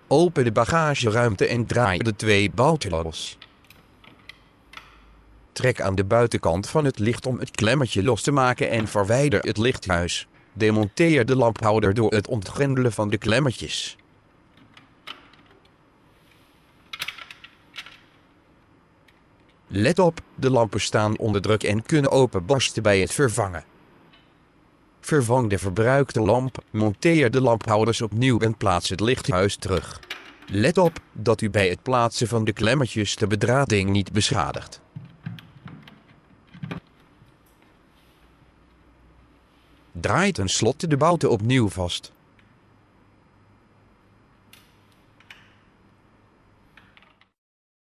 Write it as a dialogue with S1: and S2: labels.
S1: Open de bagageruimte en draai de 2 bouten los. Trek aan de buitenkant van het licht om het klemmetje los te maken en verwijder het lichthuis. Demonteer de lamphouder door het ontgrendelen van de klemmetjes. Let op, de lampen staan onder druk en kunnen openbarsten bij het vervangen. Vervang de verbruikte lamp, monteer de lamphouders opnieuw en plaats het lichthuis terug. Let op dat u bij het plaatsen van de klemmetjes de bedrading niet beschadigt. Draai tenslotte de bouten opnieuw vast.